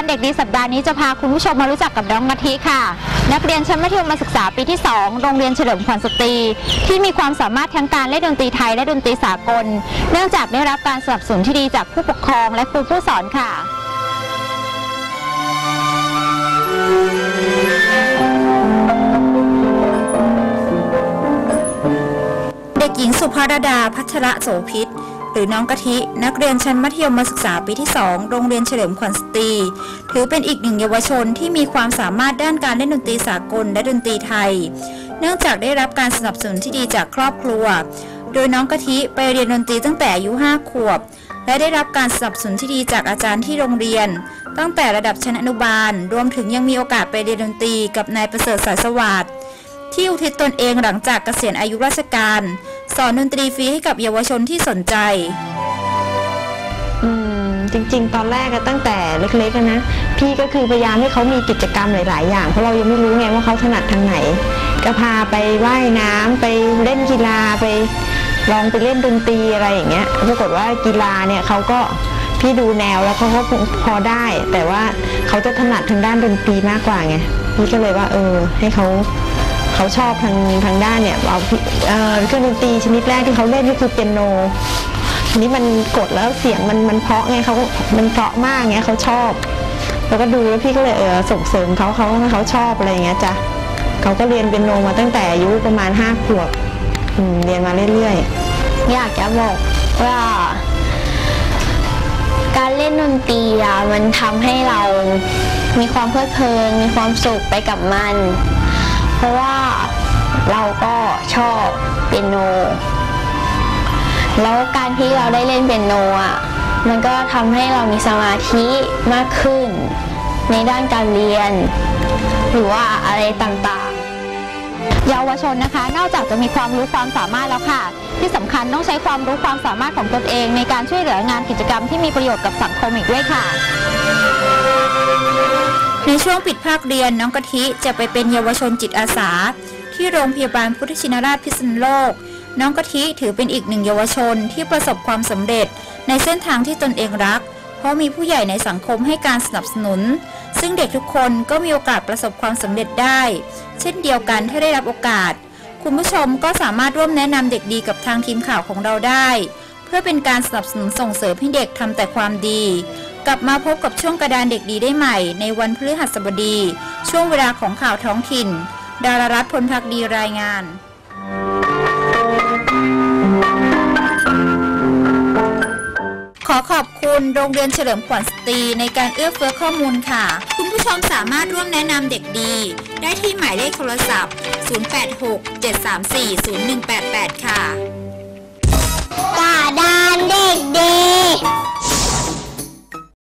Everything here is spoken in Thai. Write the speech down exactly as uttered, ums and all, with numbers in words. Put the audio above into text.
เด็กดีสัปดาห์นี้จะพาคุณผู้ชมมารู้จักกับน้องกะทิค่ะนักเรียนชั้นมัธยมศึกษาปีที่สองโรงเรียนเฉลิมขวัญสตรีที่มีความสามารถทั้งการเล่นดนตรีไทยและดนตรีสากลเนื่องจากได้รับการสนับสนุนที่ดีจากผู้ปกครองและครูผู้สอนค่ะเด็กหญิงสุภารดาพัชระโสภิตหรือน้องกะทินักเรียนชั้นมัธยมศึกษาปีที่สองโรงเรียนเฉลิมขวัญสตรีถือเป็นอีกหนึ่งเยาวชนที่มีความสามารถด้านการเล่นดนตรีสากลและดนตรีไทยเนื่องจากได้รับการสนับสนุนที่ดีจากครอบครัวโดยน้องกะทิไปเรียนดนตรีตั้งแต่อายุห้าขวบและได้รับการสนับสนุนที่ดีจากอาจารย์ที่โรงเรียนตั้งแต่ระดับชั้นอนุบาลรวมถึงยังมีโอกาสไปเรียนดนตรีกับนายประเสริฐสายสวัสดิ์ที่อุทิศตนเองหลังจากเกษียณอายุราชการสอนดนตรีฟรีให้กับเยาวชนที่สนใจอืมจริงๆตอนแรกตั้งแต่เล็กๆนะพี่ก็คือพยายามให้เขามีกิจกรรมหลายๆอย่างเพราะเรายังไม่รู้ไงว่าเขาถนัดทางไหนก็พาไปว่ายน้ำไปเล่นกีฬาไปลองไปเล่นดนตรีอะไรอย่างเงี้ยปรากฏว่ากีฬาเนี่ยเขาก็พี่ดูแนวแล้วเขาก็พอได้แต่ว่าเขาจะถนัดทางด้านดนตรีมากกว่าไงพี่ก็เลยว่าเออให้เขาเขาชอบทางทางด้านเนี่ยเอาเออเครื่องดนตรีชนิดแรกที่เขาเล่นก็คือเปียโนทีนี้มันกดแล้วเสียงมันมันเพราะไงเขามันเพราะมากไงเขาชอบแล้วก็ดูแล้วพี่ก็เลยเออส่งเสริมเขาเขาเขาชอบอะไรอย่างเงี้ยจ้ะเขาก็เรียนเปียโนมาตั้งแต่อายุประมาณห้าขวบเรียนมาเรื่อยๆอยากจะบอกว่าการเล่นดนตรีอะมันทำให้เรามีความเพลิดเพลินมีความสุขไปกับมันเพราะว่าเราก็ชอบเปียโนแล้วการที่เราได้เล่นเปียโนอ่ะมันก็ทำให้เรามีสมาธิมากขึ้นในด้านการเรียนหรือว่าอะไรต่างๆเยาวชนนะคะนอกจากจะมีความรู้ความสามารถแล้วค่ะที่สำคัญต้องใช้ความรู้ความสามารถของตนเองในการช่วยเหลืองานกิจกรรมที่มีประโยชน์กับสังคมอีกด้วยค่ะในช่วงปิดภาคเรียนน้องกะทิจะไปเป็นเยาวชนจิตอาสาที่โรงพยาบาลพุทธชินราชพิษณุโลกน้องกะทิถือเป็นอีกหนึ่งเยาวชนที่ประสบความสำเร็จในเส้นทางที่ตนเองรักเพราะมีผู้ใหญ่ในสังคมให้การสนับสนุนซึ่งเด็กทุกคนก็มีโอกาสประสบความสำเร็จได้เช่นเดียวกันถ้าได้รับโอกาสคุณผู้ชมก็สามารถร่วมแนะนำเด็กดีกับทางทีมข่าวของเราได้เพื่อเป็นการสนับสนุนส่งเสริมให้เด็กทำแต่ความดีกลับมาพบกับช่วงกระดานเด็กดีได้ใหม่ในวันพฤหัสบดีช่วงเวลาของข่าวท้องถิ่นดารารัตน์พลภักดีรายงานขอขอบคุณโรงเรียนเฉลิมขวัญสตรีในการเอื้อเฟื้อข้อมูลค่ะคุณผู้ชมสามารถร่วมแนะนำเด็กดีได้ที่หมายเลขโทรศัพท์ศูนย์ แปด หก เจ็ด สาม สี่ ศูนย์ หนึ่ง แปด แปดค่ะ